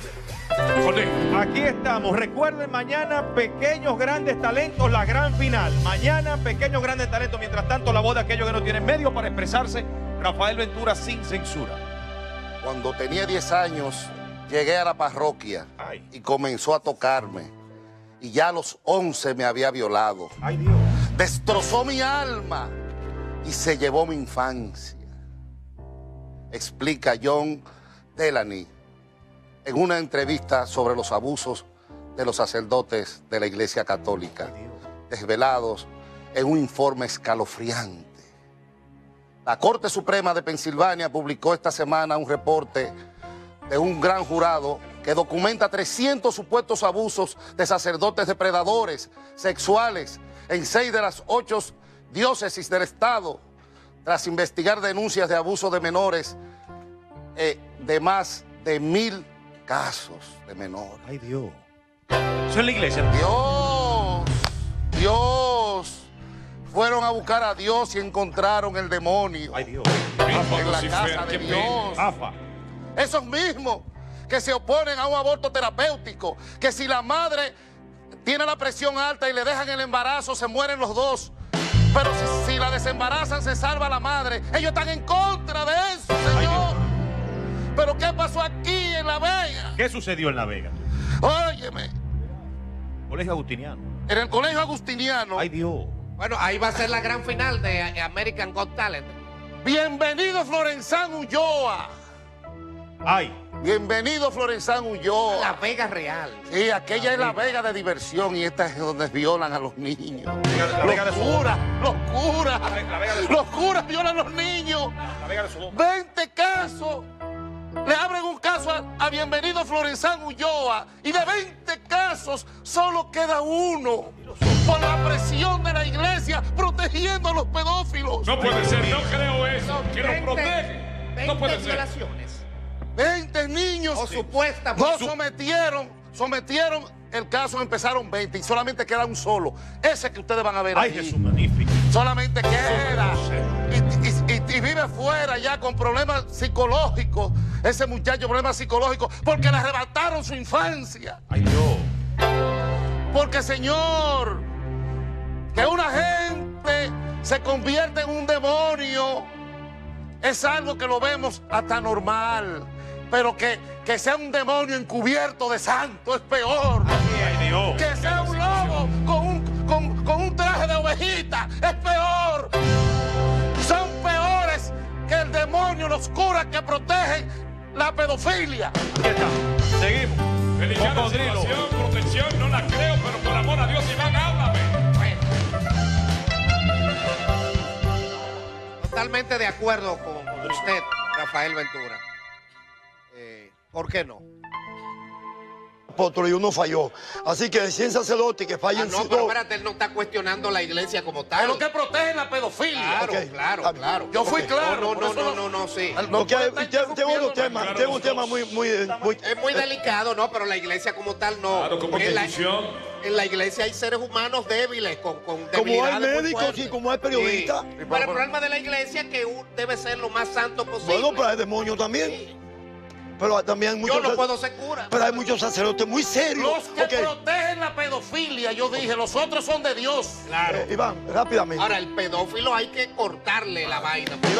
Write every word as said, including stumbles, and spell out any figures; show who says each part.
Speaker 1: Aquí estamos. Recuerden, mañana Pequeños Grandes Talentos, la gran final. Mañana Pequeños Grandes Talentos. Mientras tanto, la voz de aquellos que no tienen medio para expresarse. Rafael Ventura sin censura.
Speaker 2: Cuando tenía diez años, llegué a la parroquia. Ay. Y comenzó a tocarme. Y ya a los once me había violado.
Speaker 1: Ay, Dios.
Speaker 2: Destrozó mi alma y se llevó mi infancia. Explica John Delaney en una entrevista sobre los abusos de los sacerdotes de la Iglesia Católica, desvelados en un informe escalofriante. La Corte Suprema de Pensilvania publicó esta semana un reporte de un gran jurado que documenta trescientos supuestos abusos de sacerdotes depredadores sexuales en seis de las ocho diócesis del estado, tras investigar denuncias de abuso de menores eh, de más de mil casos de menores.
Speaker 1: Ay, Dios. Eso es la iglesia.
Speaker 2: Dios, Dios. Fueron a buscar a Dios y encontraron el demonio.
Speaker 1: Ay, Dios.
Speaker 2: En la casa de Dios.
Speaker 1: Afa.
Speaker 2: Esos mismos que se oponen a un aborto terapéutico, que si la madre tiene la presión alta y le dejan el embarazo, se mueren los dos. Pero si, si la desembarazan, se salva la madre. Ellos están en contra de eso, Señor. Ay, pero ¿qué pasó aquí en La Vega?
Speaker 1: ¿Qué sucedió en La Vega?
Speaker 2: Óyeme.
Speaker 1: Colegio Agustiniano.
Speaker 2: En el Colegio Agustiniano.
Speaker 1: Ay, Dios.
Speaker 3: Bueno, ahí va a ser la gran final de American Got Talent.
Speaker 2: Bienvenido Florenzán Ulloa.
Speaker 1: Ay.
Speaker 2: Bienvenido Florenzán Ulloa.
Speaker 3: La Vega Real.
Speaker 2: Sí, aquella la es la Vega de diversión y esta es donde violan a los niños.
Speaker 1: La, la Vega
Speaker 2: los
Speaker 1: de
Speaker 2: curas, los curas,
Speaker 1: la, la Vega de
Speaker 2: los curas violan a los niños.
Speaker 1: La Vega de Sodoma.
Speaker 2: veinte casos. Le abren un caso a, a Bienvenido Florenzán Ulloa y de veinte casos solo queda uno por la presión de la iglesia protegiendo a los pedófilos.
Speaker 4: No puede ser, no creo eso, que los protege. No puede ser.
Speaker 3: violaciones.
Speaker 2: veinte niños
Speaker 3: O supuestamente.
Speaker 2: no sometieron, sometieron el caso, empezaron veinte y solamente queda un solo. Ese que ustedes van a ver
Speaker 1: Ay,
Speaker 2: ahí.
Speaker 1: Jesús magnífico.
Speaker 2: Solamente queda. Y, y, y, y vive fuera ya con problemas psicológicos. Ese muchacho, problemas psicológicos, porque le arrebataron su infancia.
Speaker 1: Ay, Dios.
Speaker 2: Porque, Señor, que una gente se convierta en un demonio es algo que lo vemos hasta normal. Pero que, que sea un demonio encubierto de santo es peor.
Speaker 1: Ay, Dios.
Speaker 2: Que sea un lobo con un, con, con un traje de ovejita es peor. Son peores que el demonio, los curas que protegen la pedofilia.
Speaker 1: Aquí está. Seguimos.
Speaker 4: Delicada
Speaker 1: Cocodrilo.
Speaker 4: situación, protección, no la creo, pero por amor a Dios, Iván, háblame.
Speaker 3: Bueno. Totalmente de acuerdo con usted, Rafael Ventura. Eh, ¿Por qué no?
Speaker 5: Apóstol y uno falló. Así que si es sacerdote que falla
Speaker 3: Ah,
Speaker 5: en
Speaker 3: no,
Speaker 5: sí,
Speaker 3: pero
Speaker 5: no.
Speaker 3: espérate, él no está cuestionando la iglesia como
Speaker 2: Es
Speaker 3: tal.
Speaker 2: lo que protege la pedofilia.
Speaker 3: Claro,
Speaker 5: Ok.
Speaker 3: claro,
Speaker 5: Ah,
Speaker 3: claro.
Speaker 2: Yo fui
Speaker 3: Ok.
Speaker 2: claro.
Speaker 3: No,
Speaker 2: por
Speaker 3: no,
Speaker 2: eso
Speaker 3: no, no, no, sí.
Speaker 2: No
Speaker 5: Porque
Speaker 2: puede
Speaker 5: hay-
Speaker 2: estar
Speaker 5: tengo tengo otro
Speaker 2: interrumpiendo,
Speaker 5: tema,
Speaker 4: claro,
Speaker 5: tengo un
Speaker 4: los
Speaker 5: tema
Speaker 4: dos.
Speaker 5: muy, muy, muy...
Speaker 3: Es muy delicado, ¿no? Pero la iglesia como tal no.
Speaker 4: Claro, como
Speaker 3: En la,
Speaker 4: institución.
Speaker 3: en la iglesia hay seres humanos débiles, con, con
Speaker 5: Como
Speaker 3: debilidades
Speaker 5: hay
Speaker 3: muy
Speaker 5: médicos
Speaker 3: fuertes.
Speaker 5: y como hay periodistas.
Speaker 3: Sí. Pero el problema de la iglesia es que un- debe ser lo más santo posible.
Speaker 5: Bueno, pero hay demonios también.
Speaker 3: Sí.
Speaker 5: Pero también hay muchos...
Speaker 3: Yo no puedo ser cura.
Speaker 5: Pero hay muchos sacerdotes muy serios.
Speaker 2: Los que
Speaker 5: Ok.
Speaker 2: protegen la pedofilia, yo dije, los otros son de Dios.
Speaker 3: Claro.
Speaker 5: Eh, Iván, rápidamente.
Speaker 3: Ahora, el pedófilo hay que cortarle la vaina.